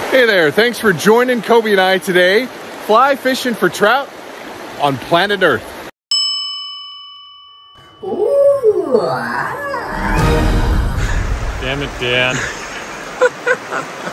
Hey there, thanks for joining Kobe and I today, fly fishing for trout on planet Earth. Ooh, Damn it, Dan.